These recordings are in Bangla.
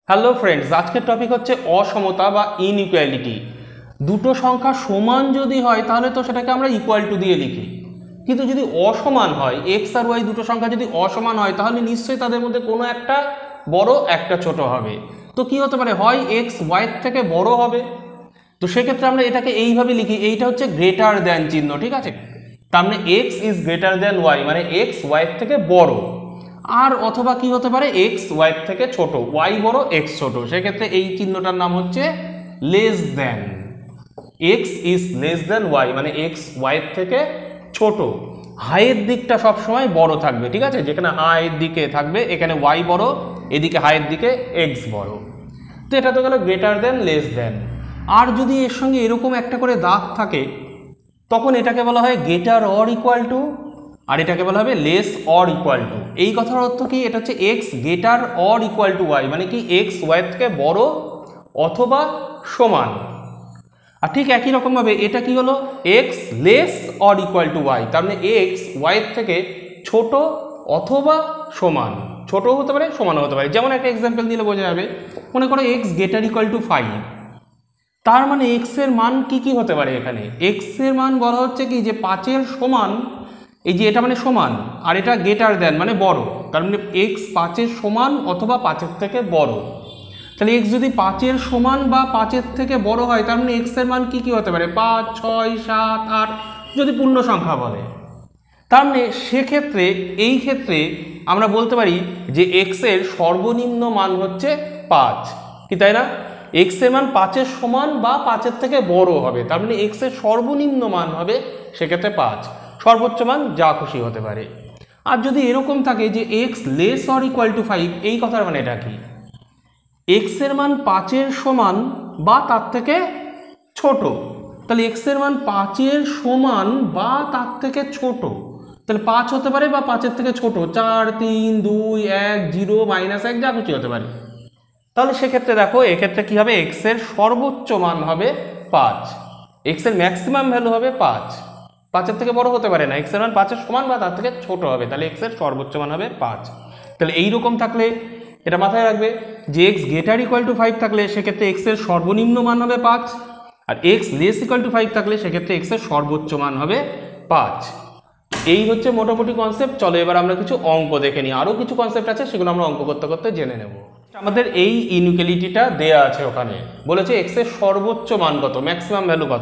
হ্যালো ফ্রেন্ডস, আজকের টপিক হচ্ছে অসমতা বা ইনইকুয়ালিটি। দুটো সংখ্যা সমান যদি হয় তাহলে তো সেটাকে আমরা ইকুয়াল টু দিয়ে লিখি, কিন্তু যদি অসমান হয়, এক্স আর ওয়াই দুটো সংখ্যা যদি অসমান হয় তাহলে নিশ্চয়ই তাদের মধ্যে কোনো একটা বড় একটা ছোট হবে। তো কি হতে পারে, হয় এক্স ওয়াইয়ের থেকে বড় হবে, তো সেক্ষেত্রে আমরা এটাকে এইভাবে লিখি, এইটা হচ্ছে গ্রেটার দ্যান চিহ্ন, ঠিক আছে। তার মানে x is greater than y, মানে এক্স ওয়াইয়ের থেকে বড়। আর অথবা কি হতে পারে, এক্স ওয়াইয়ের থেকে ছোট, ওয়াই বড় এক্স ছোট, সেক্ষেত্রে এই চিহ্নটার নাম হচ্ছে less than. X is less than y, মানে এক্স ওয়াইয়ের থেকে ছোট। হাইয়ের দিকটা সবসময় বড় থাকবে, ঠিক আছে, যেখানে হাইয়ের দিকে থাকবে এখানে ওয়াই বড়, এদিকে হাইয়ের দিকে এক্স বড়। তো এটা তো গেল গ্রেটার দ্যান, লেস দ্যান। আর যদি এর সঙ্গে এরকম একটা করে দাগ থাকে তখন এটাকে বলা হয় গ্রেটার অর ইকুয়াল টু, আর এটাকে বলা হবে লেস অর ইকুয়াল টু। এই কথার অর্থ কি, এটা হচ্ছে x greater or equal to y, মানে কি এক্স ওয়াই থেকে বড় অথবা সমান। আর ঠিক একই রকমভাবে এটা কি হলো, x less or equal to y, তার মানে এক্স ওয়াইয়ের থেকে ছোট অথবা সমান। ছোট হতে পারে, সমানও হতে পারে। যেমন একটা এক্সাম্পল দিলে বোঝা যাবে, মনে করো এক্স গ্রেটার ইকুয়াল টু 5, তার মানে এক্স এর মান কি কি হতে পারে, এখানে এক্স এর মান বলা হচ্ছে কি যে 5-এর সমান, এই যে এটা মানে সমান, আর এটা গ্রেটার দেন মানে বড়, তার মানে এক্স 5-এর সমান অথবা 5-এর থেকে বড়। তাহলে এক্স যদি 5-এর সমান বা 5-এর থেকে বড় হয় তার মানে এক্স এর মান কি কি হতে পারে, 5, 6, 7, 8 যদি পূর্ণ সংখ্যা বলে। তার মানে সেক্ষেত্রে এই ক্ষেত্রে আমরা বলতে পারি যে এক্স এর সর্বনিম্ন মান হচ্ছে 5, কি তাই না? এক্স এর মান 5-এর সমান বা 5-এর থেকে বড় হবে, তার মানে এক্স এর সর্বনিম্ন মান হবে সেক্ষেত্রে 5, সর্বোচ্চ মান যা খুশি হতে পারে। আর যদি এরকম থাকে যে x less or equal to 5, এই কথার মানে এটা কি, এক্স এর মান 5-এর সমান বা তার থেকে ছোট, তাহলে এক্স এর মান 5-এর সমান বা তার থেকে ছোট, তাহলে 5 হতে পারে বা 5-এর থেকে ছোট, 4, 3, 2, 1, 0, -1 যা কিছু হতে পারে। তাহলে সেক্ষেত্রে দেখো এক্ষেত্রে কি হবে, এক্স এর সর্বোচ্চ মান হবে 5, এক্স এর ম্যাক্সিমাম ভ্যালু হবে 5, 5-এর থেকে বড় হতে পারে না, এক্স এর মান 5-এর সমান বা তার থেকে ছোট হবে, তাহলে এক্স এর সর্বোচ্চ মান হবে 5। তাহলে এইরকম থাকলে এটা মাথায় রাখবে যে এক্স গ্রেটার ইকুয়াল টু 5 থাকলে সেক্ষেত্রে এক্স এর সর্বনিম্ন মান হবে 5, আর এক্স লেস ইকুয়াল টু 5 থাকলে সেক্ষেত্রে এক্স এর সর্বোচ্চ মান হবে 5। এই হচ্ছে মোটামুটি কনসেপ্ট। চলো এবার আমরা কিছু অঙ্ক দেখে নিই, আরও কিছু কনসেপ্ট আছে সেগুলো আমরা অঙ্ক করতে করতে জেনে নেব। আমাদের এই ইনইকুয়ালিটিটা দেয়া আছে, ওখানে বলেছে এক্স এর সর্বোচ্চ মান কত, ম্যাক্সিমাম ভ্যালু কত।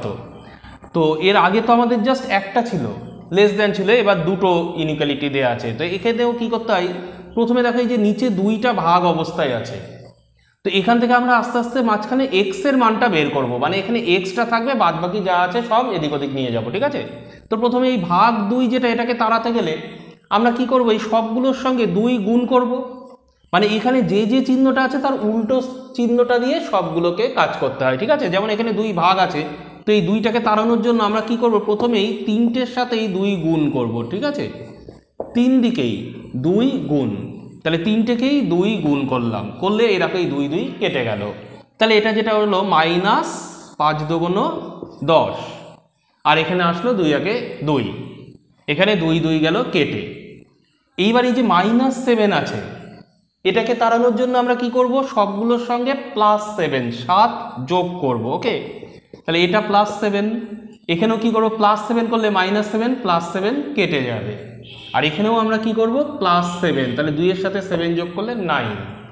তো এর আগে তো আমাদের জাস্ট একটা ছিল, লেস দ্যান ছিল, এবার দুটো ইনইকুয়ালিটি দেয়া আছে। তো এক্ষেত্রেও কি করতে হয়, প্রথমে দেখো এই যে নিচে দুইটা ভাগ অবস্থায় আছে, তো এখান থেকে আমরা আস্তে আস্তে মাঝখানে এক্স এর মানটা বের করব, মানে এখানে এক্সটা থাকবে, বাদ বাকি যা আছে সব এদিক ওদিক নিয়ে যাব, ঠিক আছে। তো প্রথমে এই ভাগ 2 যেটা, এটাকে তাড়াতে গেলে আমরা কি করব, এই সবগুলোর সঙ্গে 2 গুণ করব, মানে এখানে যে যে চিহ্নটা আছে তার উল্টো চিহ্নটা দিয়ে সবগুলোকে কাজ করতে হয়, ঠিক আছে। যেমন এখানে 2 ভাগ আছে, তো এই 2টাকে তাড়ানোর জন্য আমরা কি করব, প্রথমেই 3টের সাথেই 2 গুণ করব, ঠিক আছে, 3 দিকেই 2 গুণ, তাহলে 3টেকেই 2 গুণ করলাম, করলে এরকম 2 2 কেটে গেল। তাহলে এটা যেটা হলো -5 দুগুণ 10, আর এখানে আসলো 2 একে 2, এখানে 2 2 গেল কেটে। এইবার এই যে -7 আছে, এটাকে তাড়ানোর জন্য আমরা কি করব, সবগুলোর সঙ্গে +7 7 যোগ করব, ওকে। তাহলে এটা +7, এখানেও কি করব, +7 করলে -7 +7 কেটে যাবে, আর এখানেও আমরা কি করব, +7, তাহলে 2 এর সাথে 7 যোগ করলে 9।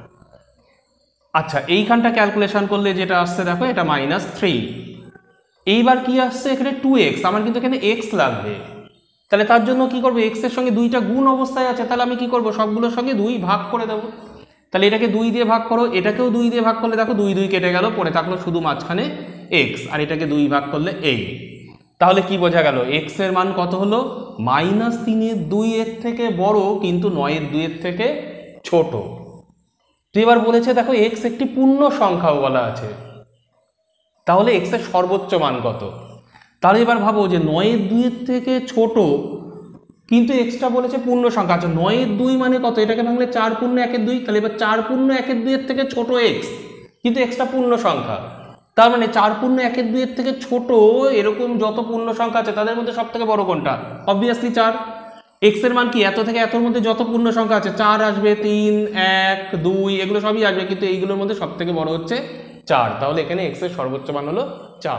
আচ্ছা, এইখানটা ক্যালকুলেশন করলে যেটা আসছে দেখো, এটা -3। এইবার কি আসছে, এখানে 2x, আমার কিন্তু এখানে x লাগবে, তাহলে তার জন্য কি করব, x এর সঙ্গে 2টা গুণ অবস্থায় আছে, তাহলে আমি কি করব, সবগুলোর সঙ্গে 2 ভাগ করে দেব। তাহলে এটাকে 2 দিয়ে ভাগ করো, এটাকেও 2 দিয়ে ভাগ করলে দেখো 2 2 কেটে গেল, পড়ে থাকলো শুধু মাঝখানে x, আর এটাকে 2 ভাগ করলে এই। তাহলে কি বোঝা গেল, x এর মান কত হলো, -3-এর 2 এর থেকে বড় কিন্তু 9-এর 2 এর থেকে ছোট। তো এবার বলেছে দেখো x একটি পূর্ণ সংখ্যাও বলা আছে, তাহলে x এর সর্বোচ্চ মান কত। তাহলে এবার ভাবো যে 9-এর 2 এর থেকে ছোট কিন্তু এক্সটা বলেছে পূর্ণ সংখ্যা, আচ্ছা 9-এর 2 মানে কত, এটাকে ভাঙলে 4 পূর্ণ 1-এর 2, তাহলে এবার 4 পূর্ণ 1-এর 2 এর থেকে ছোট এক্স, কিন্তু এক্সটা পূর্ণ সংখ্যা, তার মানে 4 পূর্ণ 1-এর 2 এর থেকে ছোট এরকম যত পূর্ণ সংখ্যা আছে তাদের মধ্যে সব থেকে বড় কোনটা, অবভিয়াসলি 4। এক্স এর মান কি এত থেকে এতর মধ্যে যত পূর্ণ সংখ্যা আছে 4 আসবে, 3, 1, 2 এগুলো সবই আসবে, কিন্তু এইগুলোর মধ্যে সব থেকে বড় হচ্ছে 4। তাহলে এখানে এক্স এর সর্বোচ্চ মান হলো 4।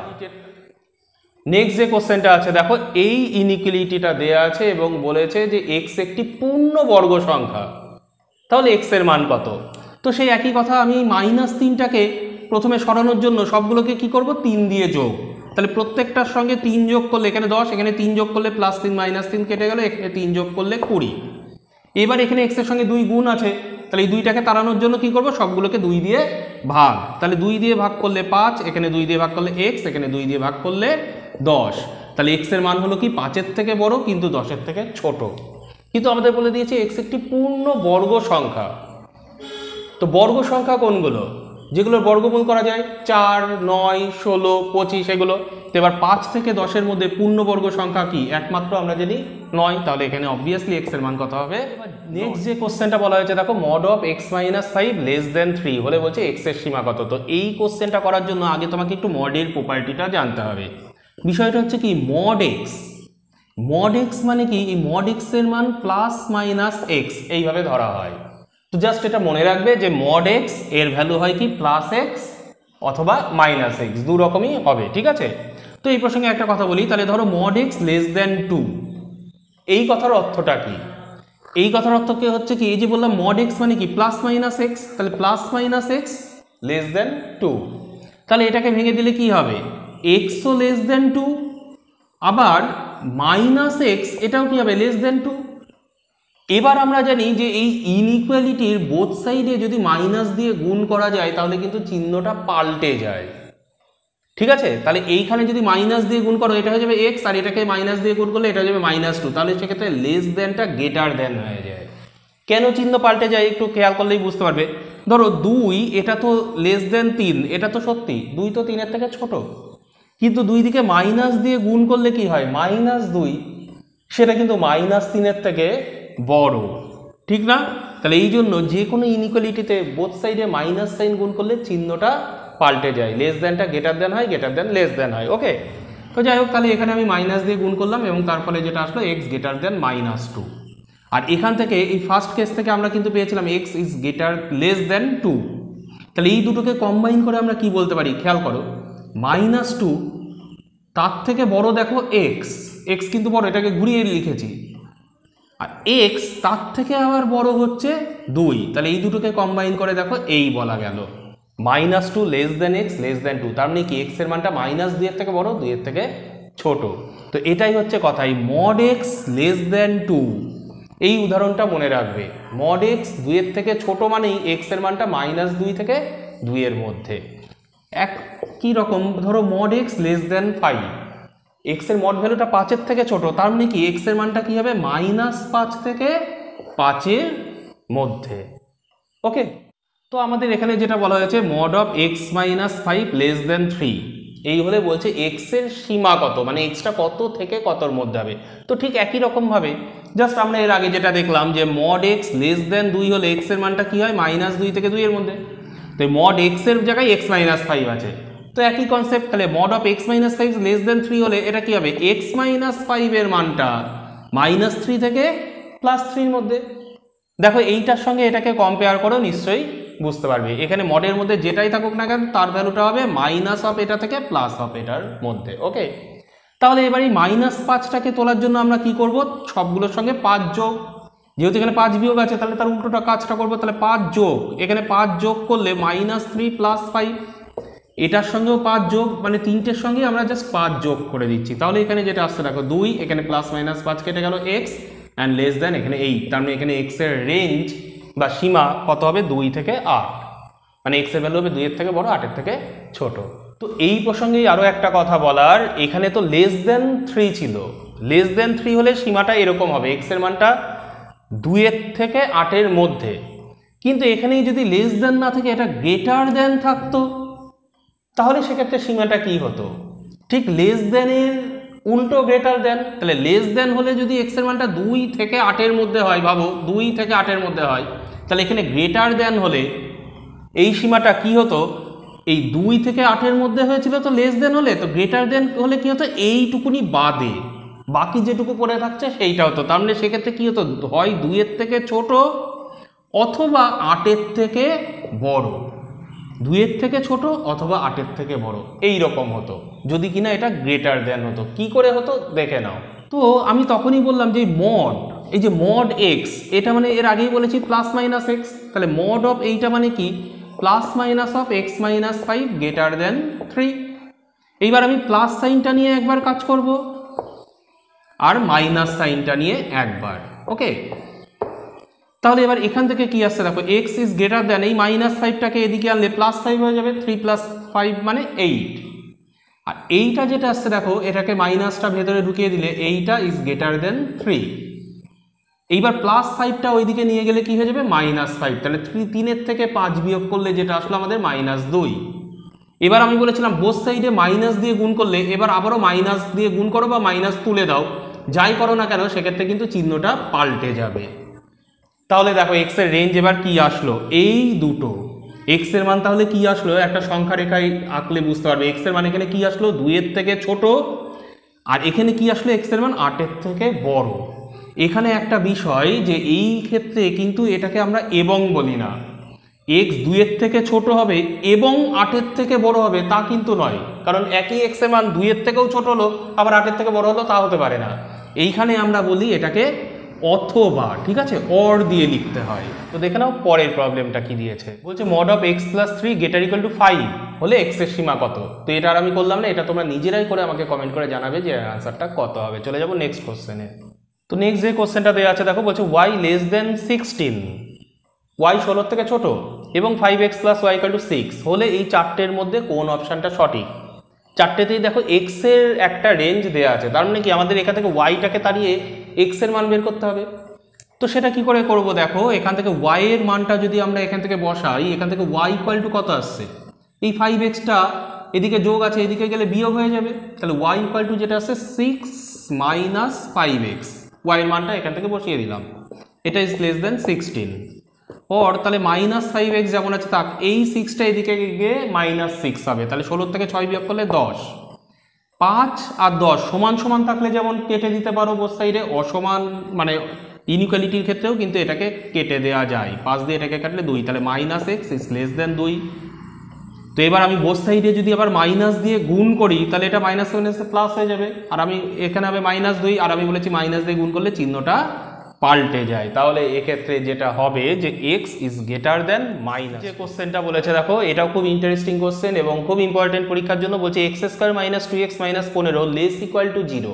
নেক্সট যে কোশ্চেনটা আছে দেখো, এই ইনইকুয়ালিটিটা দেয়া আছে এবং বলেছে যে এক্স একটি পূর্ণবর্গ সংখ্যা, তাহলে এক্স এর মান কত? তো সেই একই কথা, আমি -3টাকে প্রথমে সরানোর জন্য সবগুলোকে কি করব 3 দিয়ে যোগ, তাহলে প্রত্যেকটার সঙ্গে 3 যোগ করলে এখানে 10, এখানে 3 যোগ করলে +3 -3 কেটে গেল, এখানে 3 যোগ করলে 20। এবার এখানে এক্স এর সঙ্গে 2 গুণ আছে, তাহলে এই 2টাকে তাড়ানোর জন্য কি করব সবগুলোকে 2 দিয়ে ভাগ, তাহলে 2 দিয়ে ভাগ করলে 5, এখানে 2 দিয়ে ভাগ করলে x, এখানে 2 দিয়ে ভাগ করলে 10। তাহলে এক্স এর মান হলো কি 5-এর থেকে বড় কিন্তু 10-এর থেকে ছোট। কিন্তু আমাদের বলে দিয়েছে এক্স একটি পূর্ণ বর্গ সংখ্যা। তো বর্গ সংখ্যা কোনগুলো? যেগুলোর বর্গমূল করা যায় 4, 9, 16, 25 এগুলো। তো এবার 5 থেকে 10-এর মধ্যে পূর্ণবর্গ সংখ্যা কি? একমাত্র আমরা জানি 9, তাহলে এখানে অবভিয়াসলি এক্স এর মান কত হবে? নেক্সট যে কোশ্চেনটা বলা হয়েছে দেখো, mod of x - 5 < 3 হলে বলছে এক্স এর সীমা কত। তো এই কোশ্চেনটা করার জন্য আগে তোমাকে একটু মডের প্রপার্টিটা জানতে হবে। বিষয়টা হচ্ছে কি, mod x মানে কি, এই mod x এর মান +- x এইভাবে ধরা হয়। তো জাস্ট এটা মনে রাখবে যে mod x এর ভ্যালু হয় কি +x অথবা -x, দু রকমই হবে, ঠিক আছে? তো এই প্রসঙ্গে একটা কথা বলি, তাহলে ধরো mod x < 2, এই কথার অর্থটা কি? এই কথার অর্থ কি হচ্ছে কি, এই যে বললাম mod x মানে কি +- x, তাহলে +- x < 2, তাহলে এটাকে ভেঙে দিলে কি হবে, x ও <2, আবার -x এটাও কি হবে <2। এবার আমরা জানি যে এই ইনইকুয়ালিটির বোথ সাইডে যদি মাইনাস দিয়ে গুণ করা যায় তাহলে কিন্তু চিহ্নটা পাল্টে যায়, ঠিক আছে? তাহলে এইখানে যদি মাইনাস দিয়ে গুণ করো এটা হয়ে যাবে x, আর এটাকে মাইনাস দিয়ে গুণ করলে এটা হয়ে যাবে -2, তাহলে সেক্ষেত্রে <টা গ্রেটার দেন হয়ে যায়। কেন চিহ্ন পাল্টে যায় একটু খেয়াল করলেই বুঝতে পারবে। ধরো 2 এটা তো <3, এটা তো সত্যি 2 তো 3-এর থেকে ছোট, কিন্তু দুই দিকে মাইনাস দিয়ে গুণ করলে কি হয়, -2, সেটা কিন্তু -3-এর থেকে বড়, ঠিক না? তাহলে এই জন্য যে কোনো ইনইকুয়ালিটিতে বোথ সাইডে মাইনাস সাইন গুণ করলে চিহ্নটা পাল্টে যায়, টা গ্রেটার দেন হয়, গ্রেটার দেন লেস দেন হয়। ওকে, তো যাই হোক, তাহলে এখানে আমি মাইনাস দিয়ে গুণ করলাম এবং তার ফলে যেটা আসলো x < 2। আর এখান থেকে এই ফার্স্ট কেস থেকে আমরা কিন্তু পেয়েছিলাম x < 2। তাহলে এই দুটোকে কম্বাইন করে আমরা কি বলতে পারি, খেয়াল করো, -2 তার থেকে বড় দেখো x কিন্তু বড়, এটাকে ঘুরিয়ে লিখেছি, আর x তার থেকে আবার বড় হচ্ছে 2, তাহলে এই দুটোকে কম্বাইন করে দেখো এই বলা গেল -2 < x < 2, তার মানে কি x এর মানটা -2 এর থেকে বড়, 2 এর থেকে ছোট। তো এটাই হচ্ছে কথা, এই mod x < 2 এই উদাহরণটা মনে রাখবে, mod x 2 এর থেকে ছোট মানেই x এর মানটা -2 থেকে 2 এর মধ্যে। একই রকম ধরো mod x < 5, x এর মড ভ্যালুটা 5-এর থেকে ছোট, তার মানে কি x এর মানটা কি হবে -5 থেকে 5-এর মধ্যে। ওকে, তো আমাদের এখানে যেটা বলা হয়েছে mod of x - 5 < 3, এই হলে বলছে x এর সীমা কত, মানে x-টা কত থেকে কতর মধ্যে হবে। তো ঠিক একই রকম ভাবে জাস্ট আমরা এর আগে যেটা দেখলাম যে mod x < 2 হলে x এর মানটা কি হয় -2 থেকে 2 এর মধ্যে, তো mod x এর জায়গায় x - 5 আছে, তো একই কনসেপ্ট। তাহলে mod of x - 5 < 3 হলে এটা কি হবে, x - 5 এর মানটা -3 থেকে +3 মধ্যে। দেখো এইটার সঙ্গে এটাকে কম্পেয়ার করো, নিশ্চয়ই বুঝতে পারবে এখানে মডের মধ্যে যেটাই থাকুক না কেন তার ভ্যালুটা হবে মাইনাস অফ এটা থেকে প্লাস অফ এটার মধ্যে। ওকে, তাহলে এবার এই -5টাকে তোলার জন্য আমরা কি করব, সবগুলোর সঙ্গে 5 যোগ, যেহেতু এখানে 5 বিয়োগ আছে তাহলে তার উল্টোটা কাজটা করবো, তাহলে 5 যোগ, এখানে 5 যোগ করলে -3 + 5, এটার সঙ্গেও 5 যোগ, মানে তিনটের সঙ্গে আমরা জাস্ট 5 যোগ করে দিচ্ছি, তাহলে এখানে যেটা আসছে দেখো 2, এখানে +- 5 কেটে গেল x অ্যান্ড লেস দেন এখানে 8, তার মানে এখানে x এর রেঞ্জ বা সীমা কত হবে 2 থেকে 8, মানে x এর ভ্যালু হবে 2 এর থেকে বড় 8 এর থেকে ছোট। তো এই প্রসঙ্গেই আরও একটা কথা বলার, এখানে তো <3 ছিল, <3 হলে সীমাটা এরকম হবে, x এর মানটা 2 এর থেকে 8 এর মধ্যে, কিন্তু এখানেই যদি না থেকে এটা গ্রেটার দেন থাকতো তাহলে সেক্ষেত্রে সীমাটা কি হতো, ঠিক এর উল্টো গ্রেটার দেন। তাহলে দেন হলে যদি x এর মানটা 2 থেকে 8 এর মধ্যে হয়, ভাবো 2 থেকে 8 এর মধ্যে হয়, তাহলে এখানে গ্রেটার দেন হলে এই সীমাটা কি হতো, এই 2 থেকে 8 এর মধ্যে হয়েছিল, তো দেন হলে, তো গ্রেটার দেন হলে কি হতো এইটুকুনি বাদে, বাকি যেটুকু পড়ে থাকছে সেইটা হতো। তার মানে সেক্ষেত্রে কী হতো, হয় 2-এর থেকে ছোট অথবা 8-এর থেকে বড়, 2-এর থেকে ছোট অথবা 8-এর থেকে বড়, এই রকম হতো যদি কিনা এটা গ্রেটার দেন হতো। কি করে হতো দেখে নাও। তো আমি তখনই বললাম যে মড, এই যে মড এক্স, এটা মানে এর আগেই বলেছি প্লাস মাইনাস এক্স, তাহলে মড অফ এইটা মানে কি plus minus of x minus 5 greater than 3। এইবার আমি প্লাস সাইনটা নিয়ে একবার কাজ করব আর মাইনাস সাইনটা নিয়ে একবার। ওকে, তাহলে এবার এখান থেকে কি আসছে দেখো, এক্স ইজ গ্রেটার দেন, এই মাইনাস 5টাকে এদিকে আনলে প্লাস 5 হয়ে যাবে, 3 + 5 মানে 8। আর এইটা যেটা আসছে দেখো, এটাকে মাইনাসটা ভেতরে ঢুকিয়ে দিলে এইটা ইজ গ্রেটার দেন 3। এইবার প্লাস 5টা ওইদিকে নিয়ে গেলে কি হয়ে যাবে -5, তাহলে 3-এর থেকে 5 বিয়োগ করলে যেটা আসলো আমাদের -2। এবার আমি বলেছিলাম বোথ সাইডে মাইনাস দিয়ে গুণ করলে, এবার আবারও মাইনাস দিয়ে গুণ করো বা মাইনাস তুলে দাও, যাই করো না কেন সেক্ষেত্রে কিন্তু চিহ্নটা পাল্টে যাবে। তাহলে দেখো এক্স এর রেঞ্জ এবার কি আসলো, এই দুটো এক্স এর মান তাহলে কি আসলো, একটা সংখ্যা রেখায় আঁকলে বুঝতে পারবে এক্স এর মান এখানে কি আসলো 2-এর থেকে ছোট, আর এখানে কি আসলো এক্স এর মান 8-এর থেকে বড়। এখানে একটা বিষয় যে এই ক্ষেত্রে কিন্তু এটাকে আমরা এবং বলি না, এক্স 2-এর থেকে ছোট হবে এবং 8-এর থেকে বড় হবে তা কিন্তু নয়, কারণ একই এক্স এর মান 2-এর থেকেও ছোট হলো আবার 8-এর থেকে বড় হলো তা হতে পারে না। এইখানে আমরা বলি এটাকে অথবা, ঠিক আছে, অর দিয়ে লিখতে হয়। তো দেখে নাও পরের প্রবলেমটা কি দিয়েছে, বলছে mod of x + 3 greater equal to 5 হলে x এর সীমা কত। তো এটা আর আমি করলাম না, এটা তোমরা নিজেরাই করে আমাকে কমেন্ট করে জানাবে যে আনসারটা কত হবে। চলে যাবো নেক্সট কোশ্চেনে। তো নেক্সট যে কোশ্চেনটা দেওয়া আছে দেখো, বলছে y লেস দেন 16, y 16 থেকে ছোট এবং 5x + y = 6 হলে এই চারটের মধ্যে কোন অপশানটা সঠিক। চারটেতেই দেখো x এর একটা রেঞ্জ দেওয়া আছে, তার মানে কি আমাদের এখান থেকে y-টাকে তাড়িয়ে x এর মান বের করতে হবে। তো সেটা কি করে করব দেখো, এখান থেকে y এর মানটা যদি আমরা এখান থেকে বসাই, এখান থেকে y = কত আসছে, এই 5x-টা এদিকে যোগ আছে এদিকে গেলে বিয়োগ হয়ে যাবে, তাহলে y = যেটা আসছে 6 - 5x, y এর মানটা এখান থেকে বসিয়ে দিলাম, এটা ইজ লেস দেন 16। ওর তাহলে -5x যেমন আছে তাক এই 6টা এদিকে গিয়ে -6 হবে, তাহলে 16 থেকে 6 বিয়োগ করলে 10। 5 আর 10 সমান সমান থাকলে যেমন কেটে দিতে পারো বোথ সাইডে, অসমান মানে ইনইকুয়ালিটির ক্ষেত্রেও কিন্তু এটাকে কেটে দেওয়া যায়, 5 দিয়ে এটাকে কাটলে 2, তাহলে -x ইজ লেস দেন 2। তো এবার আমি বোথ সাইডে যদি আবার মাইনাস দিয়ে গুণ করি তাহলে এটা মাইনাস প্লাস হয়ে যাবে, আর আমি এখানে হবে -2, আর আমি বলেছি মাইনাস দিয়ে গুণ করলে চিহ্নটা পাল্টে যায়। তাহলে এক্ষেত্রে যেটা হবে যে x is greater than minus. যে কোশ্চেনটা বলেছে দেখো, এটাও খুব ইন্টারেস্টিং কোশ্চেন এবং খুব ইম্পর্টেন্ট পরীক্ষার জন্য। বলছে x² - 2x - 15 less equal two 0,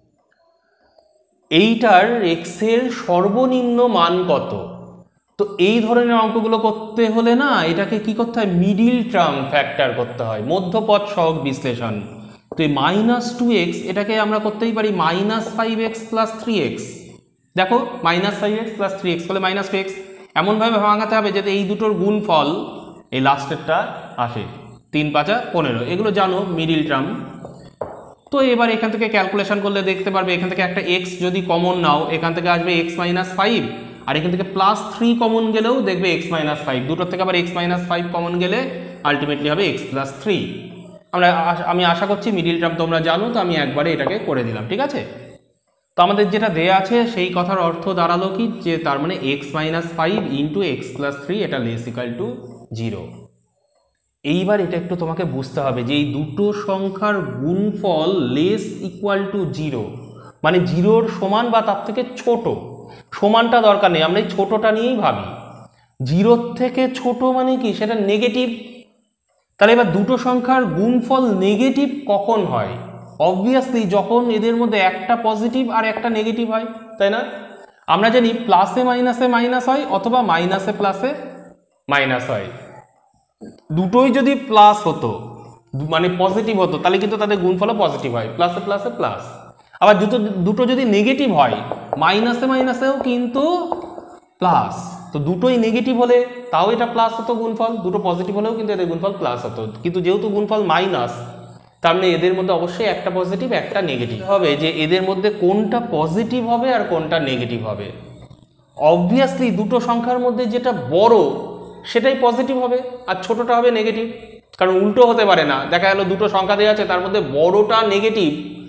এইটার x এর সর্বনিম্ন মান কত। তো এই ধরনের অঙ্কগুলো করতে হলে না এটাকে কি করতে হয়, মিডিল টার্ম ফ্যাক্টর করতে হয়, মধ্যপদ সহগ বিশ্লেষণ। তো এই -2x এটাকে আমরা করতেই পারি -5x + 3x। দেখো -5x + 3x হলে -2x, এমনভাবে ভাঙাতে হবে যাতে এই দুটোর গুণফল এই লাস্টেরটা আসে, 3 × 5 = 15, এগুলো জানো মিডিল টার্ম। তো এবার এখান থেকে ক্যালকুলেশন করলে দেখতে পারবে এখান থেকে একটা x যদি কমন নাও এখান থেকে আসবে x - 5, আর এখান থেকে +3 কমন গেলেও দেখবে x - 5, দুটোর থেকে আবার x - 5 কমন গেলে আলটিমেটলি হবে x + 3। আমি আশা করছি মিডিল টার্ম তোমরা জানো, তো আমি একবারে এটাকে করে দিলাম, ঠিক আছে। তো আমাদের যেটা দেয়া আছে সেই কথার অর্থ দাঁড়ালো কি, যে তার মানে x - 5 × x + 3 এটা লেস ইকুয়াল টু 0। এইবার এটা একটু তোমাকে বুঝতে হবে যে এই দুটো সংখ্যার গুণফল লেস ইকুয়াল টু 0 মানে 0-র সমান বা তার থেকে ছোট। সমানটা দরকার নেই, আমরা এই ছোটটা নিয়েই ভাবি। 0-র থেকে ছোট মানে কি, সেটা নেগেটিভ। তাহলে এবার দুটো সংখ্যার গুণফল নেগেটিভ কখন হয়, অবভিয়াসলি যখন এদের মধ্যে একটা পজিটিভ আর একটা নেগেটিভ হয়, তাই না। আমরা জানি প্লাসে মাইনাসে মাইনাস হয় অথবা মাইনাসে প্লাসে মাইনাস হয়। দুটোই যদি প্লাস হতো মানে পজিটিভ হতো তাহলে কিন্তু তাদের গুণফলও পজিটিভ হয়, প্লাসে প্লাসে প্লাস। আবার দুটো যদি নেগেটিভ হয় মাইনাসে মাইনাসেও কিন্তু প্লাস, তো দুটোই নেগেটিভ হলে তাও এটা প্লাস হতো গুণফল, দুটো পজিটিভ হলেও কিন্তু এদের গুণফল প্লাস হতো। কিন্তু যেহেতু গুণফল মাইনাস, তার মানে এদের মধ্যে অবশ্যই একটা পজিটিভ একটা নেগেটিভ হবে, যে এদের মধ্যে কোনটা পজিটিভ হবে আর কোনটা নেগেটিভ হবে। অবভিয়াসলি দুটো সংখ্যার মধ্যে যেটা বড় সেটাই পজিটিভ হবে আর ছোটটা হবে নেগেটিভ, কারণ উল্টো হতে পারে না। দেখা গেল দুটো সংখ্যা দেওয়া আছে তার মধ্যে বড়টা নেগেটিভ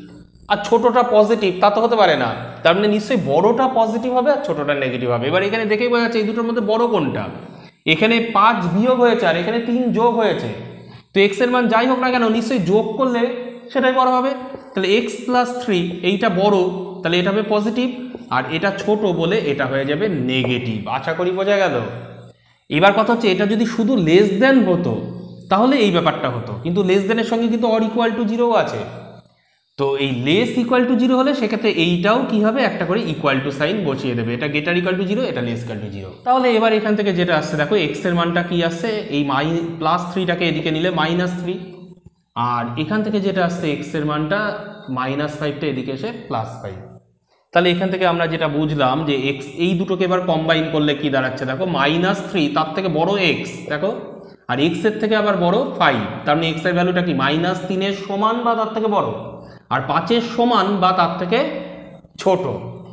আর ছোটটা পজিটিভ, তা তো হতে পারে না। তার মানে নিশ্চয়ই বড়টা পজিটিভ হবে আর ছোটটা নেগেটিভ হবে। এবার এখানে দেখেই বোঝা যাচ্ছে এই দুটোর মধ্যে বড় কোনটা। এখানে 5 বিয়োগ হয়েছে আর এখানে 3 যোগ হয়েছে, তো এক্স এর মান যাই হোক না কেন নিশ্চয়ই যোগ করলে সেটাই বড় হবে। তাহলে এক্স প্লাস 3 এইটা বড়, তাহলে এটা হবে পজিটিভ, আর এটা ছোট বলে এটা হয়ে যাবে নেগেটিভ। আশা করি বোঝা গেল। এবার কথা হচ্ছে এটা যদি শুধু লেস দেন হতো তাহলে এই ব্যাপারটা হতো, কিন্তু লেস দেনের সঙ্গে কিন্তু অর ইকুয়াল টু জিরো আছে। তো এই লেস ইকুয়াল টু জিরো হলে সেক্ষেত্রে এইটাও কি হবে, একটা করে ইকুয়াল টু সাইন বসিয়ে দেবে। এটা গ্রেটার ইকুয়াল টু জিরো, এটা লেস ইকুয়াল টু জিরো। তাহলে এবার এখান থেকে যেটা আসছে দেখো, এক্স এর মানটা কি আসছে, এই প্লাস 3টাকে এদিকে নিলে -3, আর এখান থেকে যেটা আসছে এক্স এর মানটা -5টা এদিকে এসে +5। তাহলে এখান থেকে আমরা যেটা বুঝলাম যে এক্স এই দুটোকে এবার কম্বাইন করলে কি দাঁড়াচ্ছে দেখো, -3 তার থেকে বড় এক্স দেখো, আর এক্স এর থেকে আবার বড় 5, তার মানে এক্স এর ভ্যালুটা কি -3 এর সমান বা তার থেকে বড়, আর 5 এর সমান বা তার থেকে ছোট।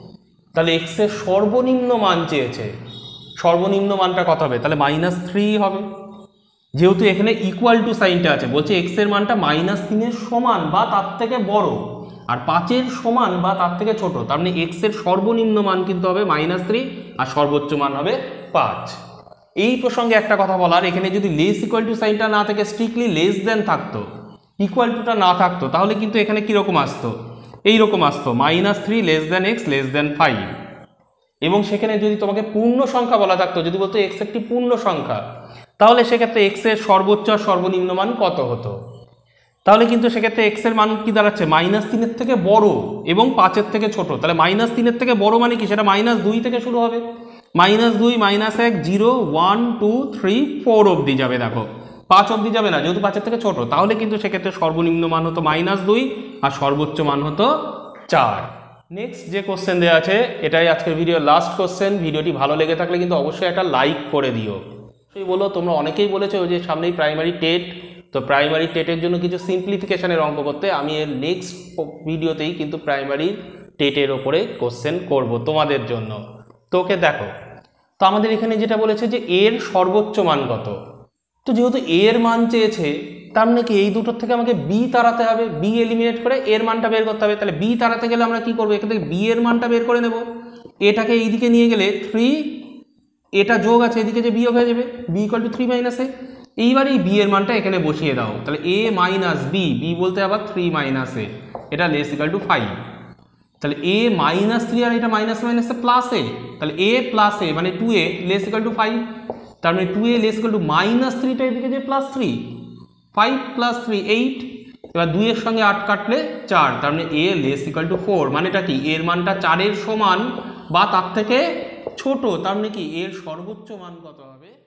তাহলে এক্স এর সর্বনিম্ন মান চেয়েছে, সর্বনিম্ন মানটা কত হবে, তাহলে -3 হবে। যেহেতু এখানে ইকুয়াল টু সাইনটা আছে, বলছে এক্স এর মানটা -3 এর সমান বা তার থেকে বড় আর 5 এর সমান বা তার থেকে ছোট, তার মানে এক্স এর সর্বনিম্ন মান কিন্তু হবে -3 আর সর্বোচ্চ মান হবে 5। এই প্রসঙ্গে একটা কথা বলার, এখানে যদি লেস ইকুয়াল টু সাইনটা না থেকে স্ট্রিক্টলি লেস দেন থাকতো, ইকুয়াল টুটা না থাকতো, তাহলে কিন্তু এখানে কিরকম আসতো, এইরকম আসতো -3 less than x less than 5। এবং সেখানে যদি তোমাকে পূর্ণ সংখ্যা বলা থাকতো, যদি বলতো এক্স একটি পূর্ণ সংখ্যা, তাহলে সেক্ষেত্রে এক্স এর সর্বোচ্চ আর সর্বনিম্ন মান কত হতো, তাহলে কিন্তু সেক্ষেত্রে এক্স এর মান কি দাঁড়াচ্ছে, -3 এর থেকে বড় এবং 5 এর থেকে ছোট। তাহলে -3 এর থেকে বড় মানে কি, সেটা -2 থেকে শুরু হবে, -2 -1 0 1 2 3 4 অবধি যাবে, দেখো 5 অবধি যাবে না, যেহেতু 5 এর থেকে ছোট। তাহলে কিন্তু সেক্ষেত্রে সর্বনিম্ন মান হতো -2 আর সর্বোচ্চ মান হতো 4। নেক্সট যে কোশ্চেন দেওয়া আছে, এটাই আজকের ভিডিও লাস্ট কোশ্চেন। ভিডিওটি ভালো লেগে থাকলে কিন্তু অবশ্যই একটা লাইক করে দিও। সেই বলো, তোমরা অনেকেই বলেছো যে সামনেই প্রাইমারি টেট, তো প্রাইমারি টেটের জন্য কিছু সিম্পলিফিকেশনের অঙ্ক করতে, আমি এর নেক্সট ভিডিওতেই কিন্তু প্রাইমারি টেটের ওপরে কোশ্চেন করব তোমাদের জন্য। তো ওকে দেখো, তো আমাদের এখানে যেটা বলেছে যে এর সর্বোচ্চ মান কত, তো যেহেতু এর মান চেয়েছে তার মানে কি এই দুটোর থেকে আমাকে বি তাড়াতে হবে, বি এলিমিনেট করে এর মানটা বের করতে হবে। তাহলে বি তাড়াতে গেলে আমরা কি করবো, এখান থেকে বি এর মানটা বের করে নেব। এটাকে এইদিকে নিয়ে গেলে 3, এটা যোগ আছে এদিকে যে বিয়োগ হয়ে যাবে, বি ইকুয়াল টু 3 - a। এইবার এই বি এর মানটা এখানে বসিয়ে দাও, তাহলে a মাইনাস বি, বি বলতে আবার 3 - a, এটা লেস ইকুয়াল টু 5। তাহলে a -3 আর এটা মাইনাস মাইনাসে প্লাস এ, তাহলে a প্লাস এ মানে 2a লেস ইকুয়াল টু 5। তার মানে 2a লেস ইকুয়াল টু -3টা এদিকে যে +3, 5 + 3 8। এবার 2 এর সঙ্গে 8 কাটলে 4, তার মানে a লেস ইকুয়াল টু 4, মানেটা কি এর মানটা 4 এর সমান বা তার থেকে ছোট, তার মানে কি এর সর্বোচ্চ মান কত হবে।